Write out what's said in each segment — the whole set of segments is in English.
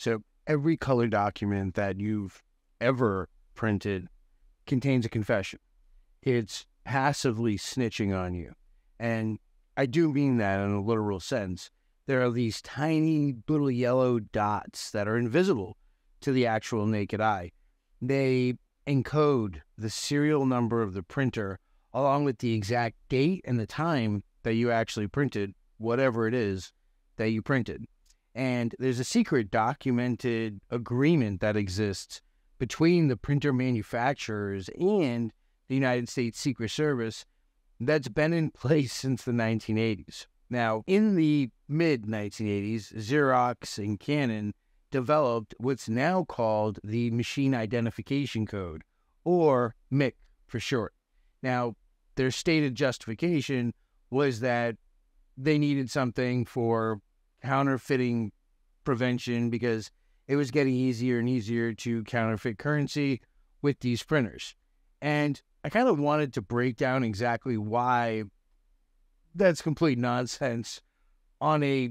So every color document that you've ever printed contains a confession. It's passively snitching on you. And I do mean that in a literal sense. There are these tiny little yellow dots that are invisible to the actual naked eye. They encode the serial number of the printer along with the exact date and the time that you actually printed whatever it is that you printed. And there's a secret documented agreement that exists between the printer manufacturers and the United States Secret Service that's been in place since the 1980s. Now, in the mid-1980s, Xerox and Canon developed what's now called the Machine Identification Code, or MIC for short. Now, their stated justification was that they needed something for counterfeiting prevention because it was getting easier and easier to counterfeit currency with these printers. And I kind of wanted to break down exactly why that's complete nonsense on a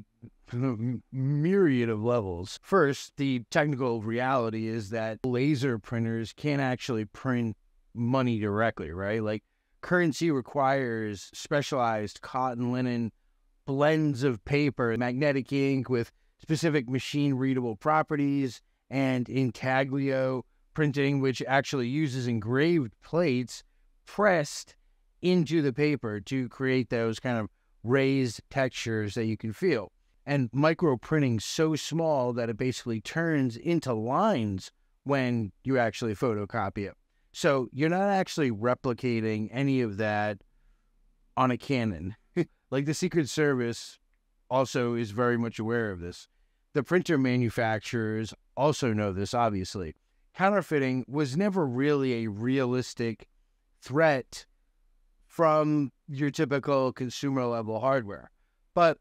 myriad of levels. First, the technical reality is that laser printers can't actually print money directly, right? Like, currency requires specialized cotton linen blends of paper, magnetic ink with specific machine-readable properties, and intaglio printing, which actually uses engraved plates pressed into the paper to create those kind of raised textures that you can feel. And micro printing so small that it basically turns into lines when you actually photocopy it. So you're not actually replicating any of that on a Canon. Like, the Secret Service also is very much aware of this. The printer manufacturers also know this, obviously. Counterfeiting was never really a realistic threat from your typical consumer-level hardware. But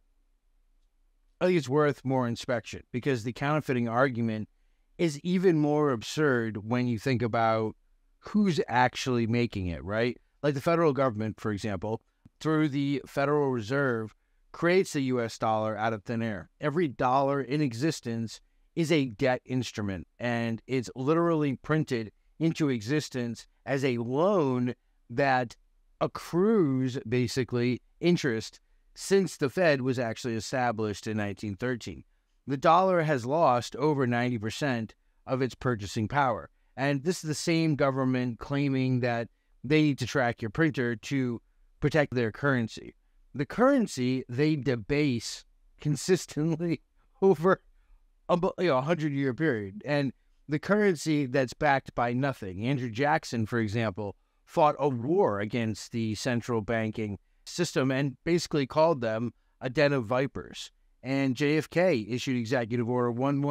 I think it's worth more inspection because the counterfeiting argument is even more absurd when you think about who's actually making it, right? Like the federal government, for example, through the Federal Reserve, creates the U.S. dollar out of thin air. Every dollar in existence is a debt instrument, and it's literally printed into existence as a loan that accrues, basically, interest since the Fed was actually established in 1913. The dollar has lost over 90% of its purchasing power. And this is the same government claiming that they need to track your printer to protect their currency. The currency they debase consistently over a 100-year period. And the currency that's backed by nothing. Andrew Jackson, for example, fought a war against the central banking system and basically called them a den of vipers. And JFK issued Executive Order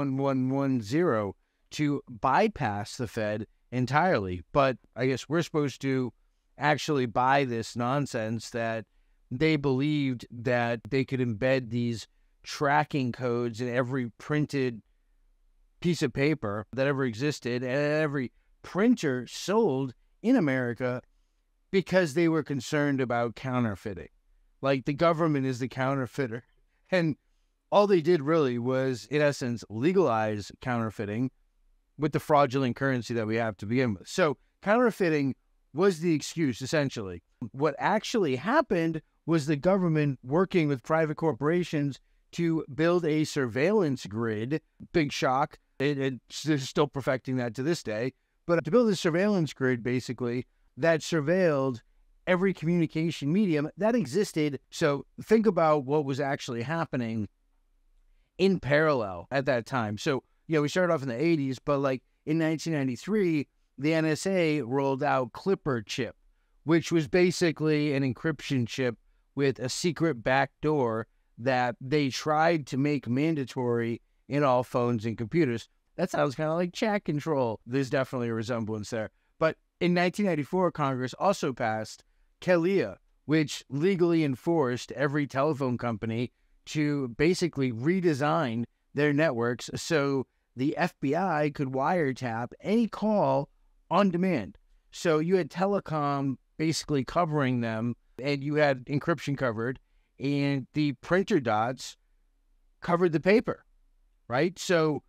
11110 to bypass the Fed entirely. But I guess we're supposed to actually buy this nonsense that they believed that they could embed these tracking codes in every printed piece of paper that ever existed and every printer sold in America because they were concerned about counterfeiting. Like, the government is the counterfeiter. And all they did really was, in essence, legalize counterfeiting with the fraudulent currency that we have to begin with. So counterfeiting was the excuse, essentially. What actually happened was the government working with private corporations to build a surveillance grid. Big shock. They're still perfecting that to this day. But to build a surveillance grid, basically, that surveilled every communication medium that existed. So think about what was actually happening in parallel at that time. So, we started off in the 80s, but like in 1993, the NSA rolled out Clipper chip, which was basically an encryption chip with a secret backdoor that they tried to make mandatory in all phones and computers. That sounds kind of like chat control. There's definitely a resemblance there. But in 1994, Congress also passed CALEA, which legally enforced every telephone company to basically redesign their networks so the FBI could wiretap any call on demand. So you had telecom basically covering them, and you had encryption covered, and the printer dots covered the paper, right? So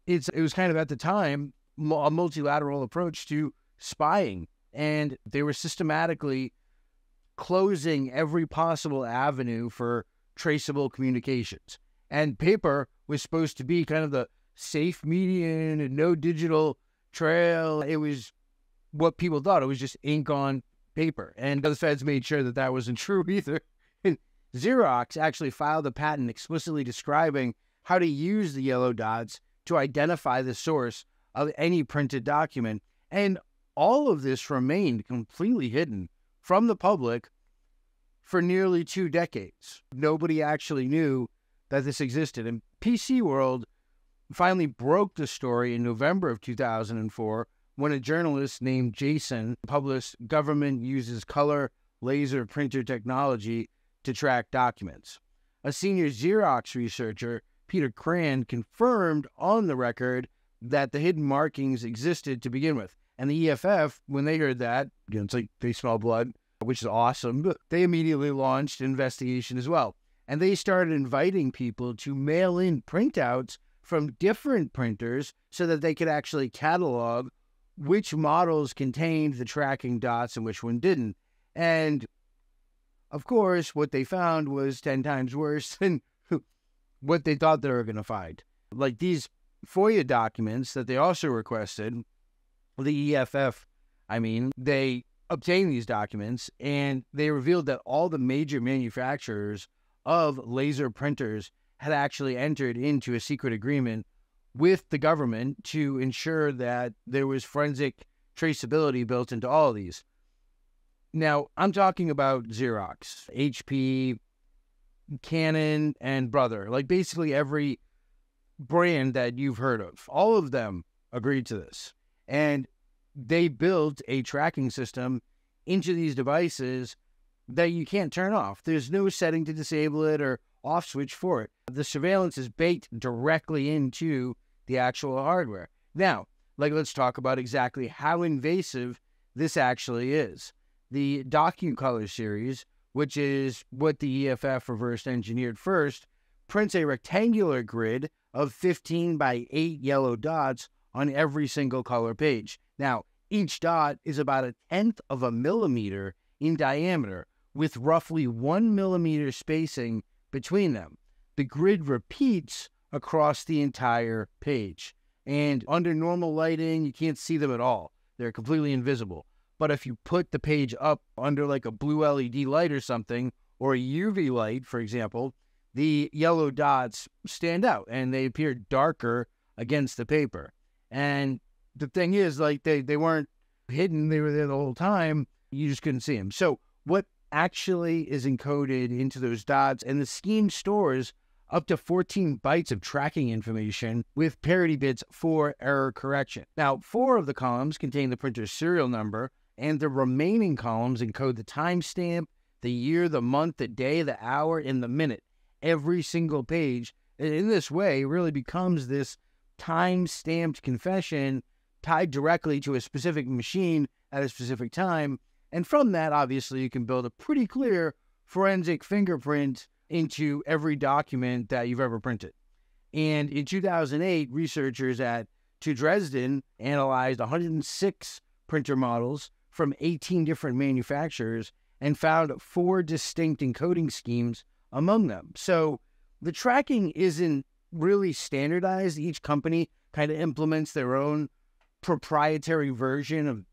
it was kind of at the time a multilateral approach to spying, and they were systematically closing every possible avenue for traceable communications. And paper was supposed to be kind of the safe median and no digital trail. It was what people thought. It was just ink on paper. And the feds made sure that that wasn't true either. And Xerox actually filed a patent explicitly describing how to use the yellow dots to identify the source of any printed document. And all of this remained completely hidden from the public for nearly 2 decades. Nobody actually knew that this existed. And PC World finally broke the story in November of 2004 when a journalist named Jason published "Government Uses Color Laser Printer Technology to Track Documents." A senior Xerox researcher, Peter Cran, confirmed on the record that the hidden markings existed to begin with. And the EFF, when they heard that, it's like they smell blood, which is awesome, but they immediately launched an investigation as well. And they started inviting people to mail in printouts from different printers so that they could actually catalog which models contained the tracking dots and which one didn't. And of course, what they found was 10 times worse than what they thought they were going to find. Like these FOIA documents that they also requested, the EFF, they obtained these documents and they revealed that all the major manufacturers of laser printers had actually entered into a secret agreement with the government to ensure that there was forensic traceability built into all of these. Now, I'm talking about Xerox, HP, Canon, and Brother, like basically every brand that you've heard of. All of them agreed to this. And they built a tracking system into these devices that you can't turn off. There's no setting to disable it or off switch for it. The surveillance is baked directly into the actual hardware. Now, let's talk about exactly how invasive this actually is. The DocuColor series, which is what the EFF reverse engineered first, prints a rectangular grid of 15 by 8 yellow dots on every single color page. Now, each dot is about 1/10 of a millimeter in diameter, with roughly 1 millimeter spacing between them. The grid repeats across the entire page. And under normal lighting, you can't see them at all. They're completely invisible. But if you put the page up under like a blue LED light or something, or a UV light, for example, the yellow dots stand out and they appear darker against the paper. And the thing is, they weren't hidden. They were there the whole time. You just couldn't see them. So what actually is encoded into those dots? And the scheme stores up to 14 bytes of tracking information with parity bits for error correction. Now, 4 of the columns contain the printer's serial number, and the remaining columns encode the timestamp, the year, the month, the day, the hour, and the minute. Every single page, and in this way, really becomes this time-stamped confession tied directly to a specific machine at a specific time. And from that, obviously, you can build a pretty clear forensic fingerprint into every document that you've ever printed. And in 2008, researchers at TU Dresden analyzed 106 printer models from 18 different manufacturers and found 4 distinct encoding schemes among them. So the tracking isn't really standardized. Each company kind of implements their own proprietary version of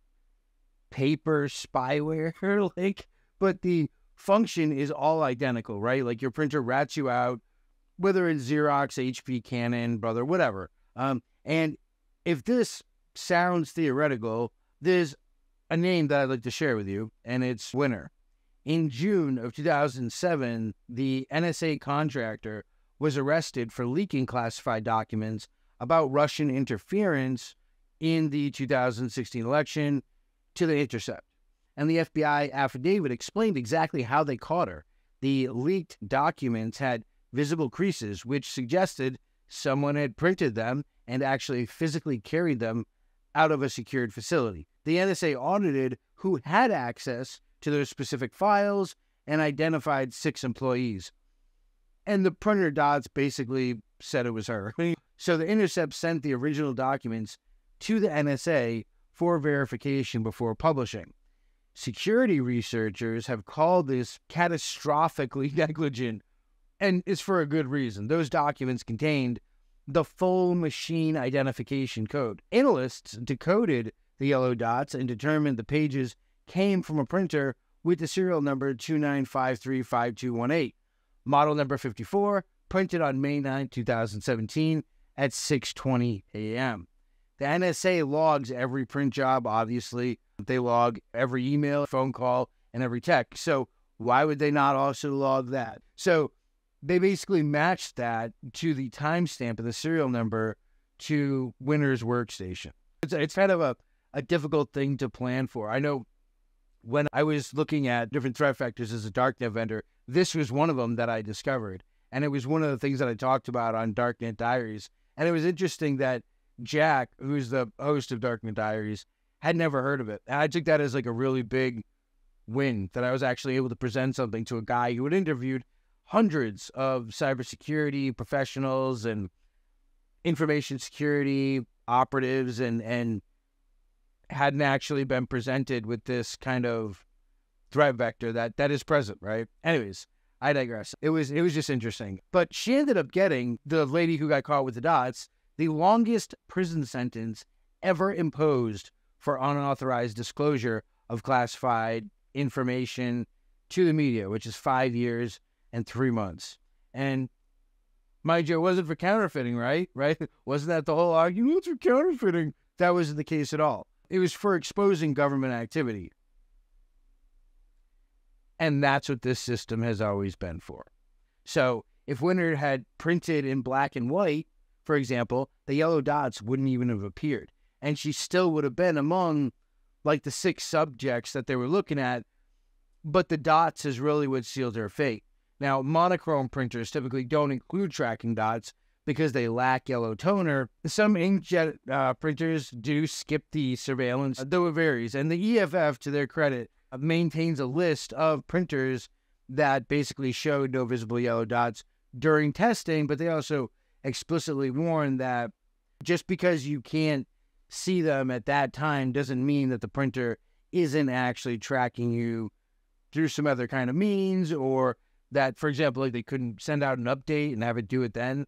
paper spyware, but the function is all identical, right? Like your printer rats you out, whether it's Xerox, HP, Canon, Brother, whatever. And if this sounds theoretical, there's a name that I'd like to share with you, and it's Winner. In June of 2007, the NSA contractor was arrested for leaking classified documents about Russian interference in the 2016 election to the Intercept. And the FBI affidavit explained exactly how they caught her. The leaked documents had visible creases, which suggested someone had printed them and actually physically carried them out of a secured facility. The NSA audited who had access to those specific files and identified 6 employees. And the printer dots basically said it was her. So the Intercept sent the original documents to the NSA for verification before publishing. Security researchers have called this catastrophically negligent, and it's for a good reason. Those documents contained the full machine identification code. Analysts decoded the yellow dots and determined the pages came from a printer with the serial number 29535218, model number 54, printed on May 9, 2017 at 6:20 a.m. The NSA logs every print job, obviously. They log every email, phone call, and every text. So why would they not also log that? So they basically matched that to the timestamp of the serial number to Winner's workstation. It's kind of a difficult thing to plan for. I know when I was looking at different threat vectors as a darknet vendor, this was one of them that I discovered. And it was one of the things that I talked about on Darknet Diaries. And it was interesting that Jack, who's the host of Darknet Diaries, had never heard of it. And I took that as like a really big win, that I was actually able to present something to a guy who had interviewed hundreds of cybersecurity professionals and information security operatives and hadn't actually been presented with this kind of threat vector that is present, right? Anyways, I digress. It was just interesting. But she ended up getting, the lady who got caught with the dots, the longest prison sentence ever imposed for unauthorized disclosure of classified information to the media, which is 5 years and 3 months. And mind you, it wasn't for counterfeiting, right? Wasn't that the whole argument? It's for counterfeiting. That wasn't the case at all. It was for exposing government activity. And that's what this system has always been for. So if Winner had printed in black and white, for example, the yellow dots wouldn't even have appeared. And she still would have been among like the 6 subjects that they were looking at, but the dots is really what sealed her fate. Now, monochrome printers typically don't include tracking dots because they lack yellow toner. Some inkjet printers do skip the surveillance, though it varies. And the EFF, to their credit, maintains a list of printers that basically showed no visible yellow dots during testing, but they also explicitly warn that just because you can't see them at that time doesn't mean that the printer isn't actually tracking you through some other kind of means, or that, for example, like they couldn't send out an update and have it do it then.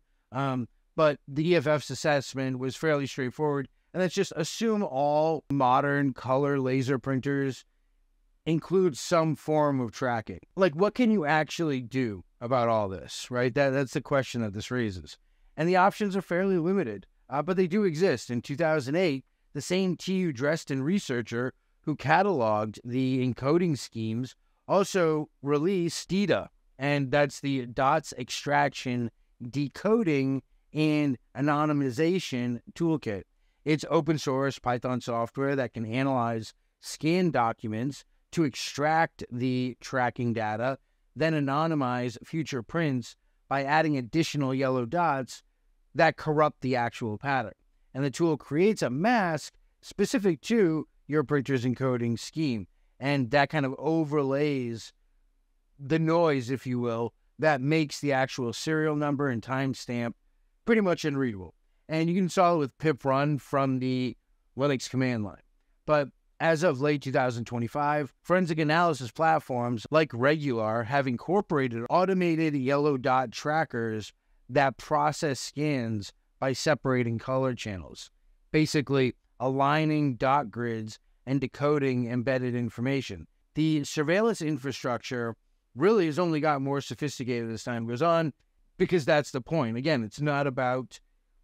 But the EFF's assessment was fairly straightforward, and that's just assume all modern color laser printers include some form of tracking. Like, what can you actually do about all this, right? That's the question that this raises. And the options are fairly limited, but they do exist. In 2008, the same TU Dresden researcher who cataloged the encoding schemes also released DEDA, and that's the dots extraction, decoding, and anonymization toolkit. It's open source Python software that can analyze scanned documents to extract the tracking data, then anonymize future prints by adding additional yellow dots that corrupt the actual pattern. And the tool creates a mask specific to your printer's encoding scheme. And that kind of overlays the noise, if you will, that makes the actual serial number and timestamp pretty much unreadable. And you can install it with pip run from the Linux command line. But as of late 2025, forensic analysis platforms like Regular have incorporated automated yellow dot trackers that process scans by separating color channels, basically aligning dot grids and decoding embedded information. The surveillance infrastructure really has only got more sophisticated as time goes on, because that's the point. Again, it's not about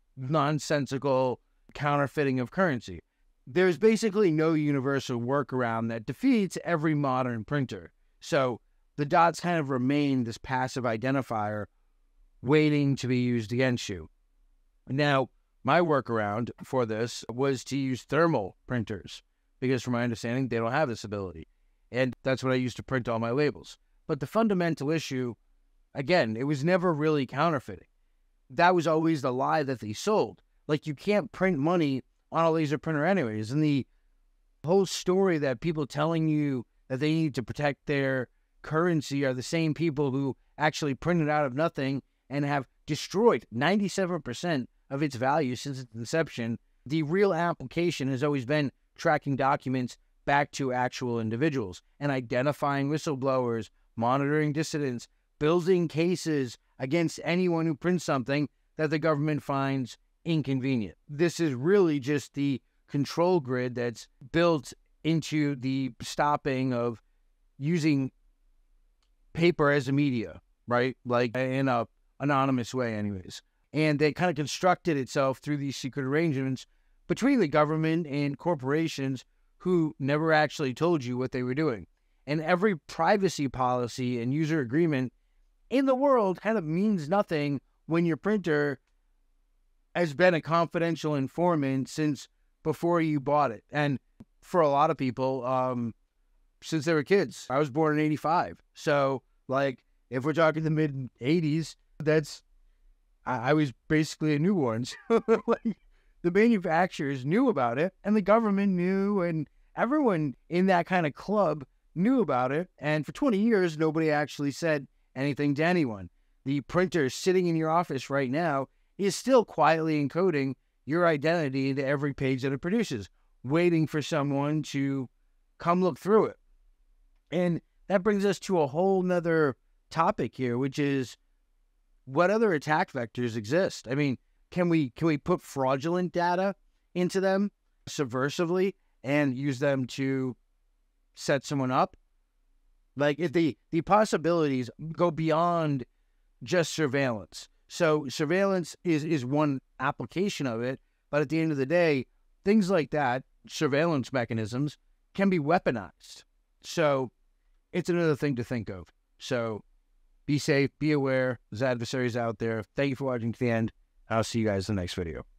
nonsensical counterfeiting of currency. There's basically no universal workaround that defeats every modern printer. So the dots kind of remain this passive identifier waiting to be used against you. Now, my workaround for this was to use thermal printers, because from my understanding, they don't have this ability. And that's what I used to print all my labels. But the fundamental issue, again, it was never really counterfeiting. That was always the lie that they sold. Like, you can't print money on a laser printer anyways. And the whole story that people telling you that they need to protect their currency are the same people who actually printed out of nothing and have destroyed 97% of its value since its inception. The real application has always been tracking documents back to actual individuals and identifying whistleblowers, monitoring dissidents, building cases against anyone who prints something that the government finds inconvenient. This is really just the control grid that's built into the stopping of using paper as a media, right? Like in a anonymous way anyways. And they kind of constructed itself through these secret arrangements between the government and corporations who never actually told you what they were doing. And every privacy policy and user agreement in the world kind of means nothing when your printer has been a confidential informant since before you bought it. And for a lot of people, since they were kids. I was born in 85. So, like, if we're talking the mid-80s, I was basically a newborn. So, like, the manufacturers knew about it, and the government knew, and everyone in that kind of club knew about it. And for 20 years, nobody actually said anything to anyone. The printer sitting in your office right now is still quietly encoding your identity into every page that it produces, waiting for someone to come look through it. And that brings us to a whole nother topic here, which is what other attack vectors exist? I mean, can we put fraudulent data into them subversively and use them to set someone up? Like, if the possibilities go beyond just surveillance. So surveillance is one application of it, but at the end of the day, things like that, surveillance mechanisms, can be weaponized. So it's another thing to think of. So be safe, be aware. There's adversaries out there. Thank you for watching to the end. I'll see you guys in the next video.